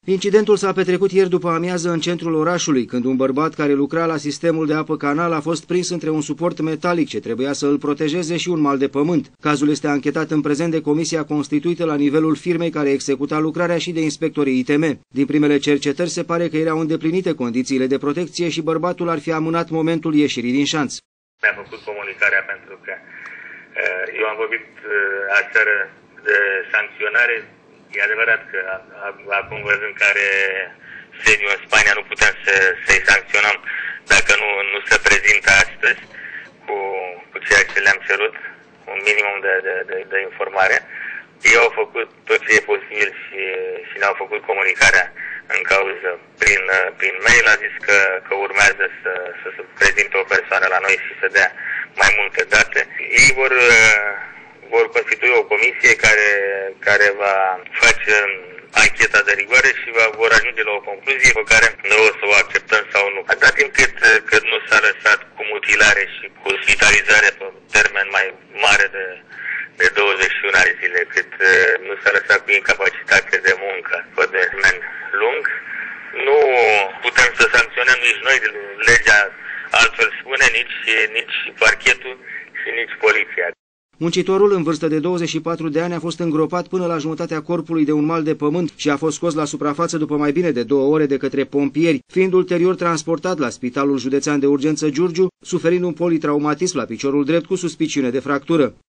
Incidentul s-a petrecut ieri după amiază în centrul orașului, când un bărbat care lucra la sistemul de apă canal a fost prins între un suport metalic ce trebuia să îl protejeze și un mal de pământ. Cazul este anchetat în prezent de comisia constituită la nivelul firmei care executa lucrarea și de inspectorii ITM. Din primele cercetări se pare că erau îndeplinite condițiile de protecție și bărbatul ar fi amânat momentul ieșirii din șanț. Mi-a făcut comunicarea pentru că eu am vorbit aseară de sancționare. E adevărat că acum văzând care sediu în Spania nu putem să-i sancționăm dacă nu se prezintă astăzi cu ceea ce le-am cerut, un minimum de informare. Ei au făcut tot ce e posibil și ne-au făcut comunicarea în cauză prin mail. A zis că urmează să se prezinte o persoană la noi și să dea mai multe date. Ei vor constitui o comisie care va face ancheta de rigoare și vor ajunge la o concluzie pe care noi o să o acceptăm sau nu. Atâta timp cât nu s-a lăsat cu mutilare și cu ospitalizare pe termen mai mare de 21 de zile, cât nu s-a lăsat cu incapacitate de muncă pe termen lung, nu putem să sancționăm nici noi, legea altfel spune, nici parchetul și nici poliția. Muncitorul, în vârstă de 24 de ani, a fost îngropat până la jumătatea corpului de un mal de pământ și a fost scos la suprafață după mai bine de 2 ore de către pompieri, fiind ulterior transportat la Spitalul Județean de Urgență Giurgiu, suferind un politraumatism la piciorul drept cu suspiciune de fractură.